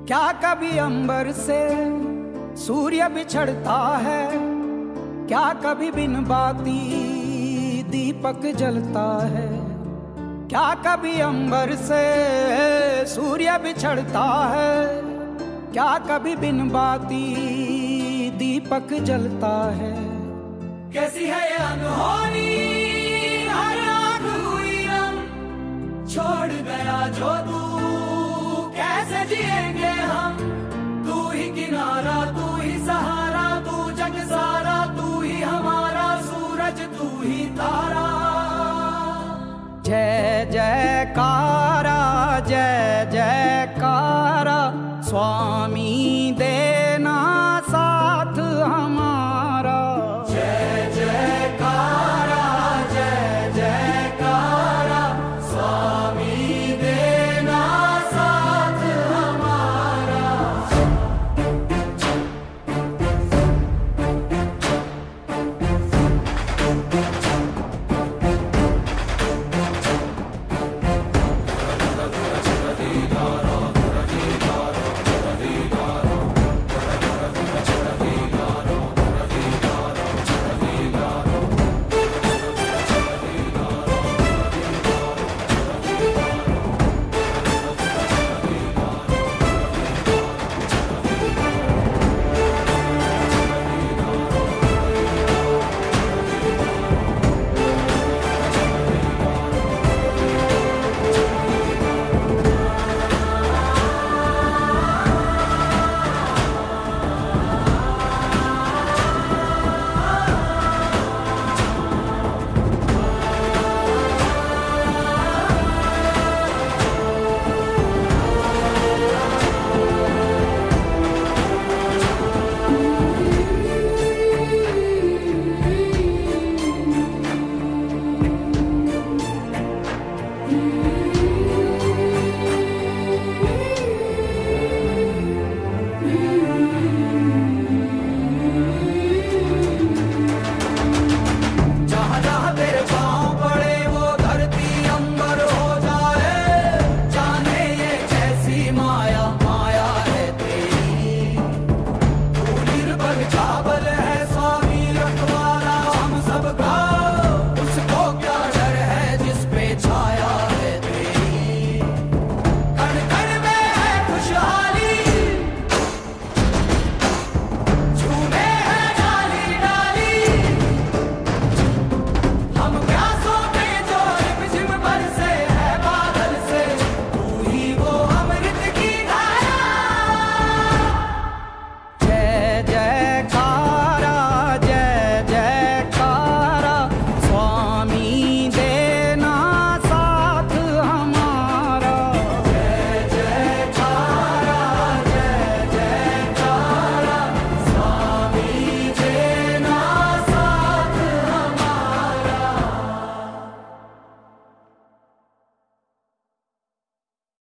क्या कभी अंबर से सूर्य बिछड़ता है, क्या कभी बिन बाती दीपक जलता है। क्या कभी अंबर से सूर्य बिछड़ता है, क्या कभी बिन बाती दीपक जलता है। कैसी है ये अनहोनी हर आँख हुई रंग, छोड़ गया जो तू कैसे जिएंगे हम। तू ही किनारा, तू ही सहारा, तू जग सारा, तू ही हमारा सूरज, तू ही तारा। जय जयकारा, जय जयकारा स्वामी दे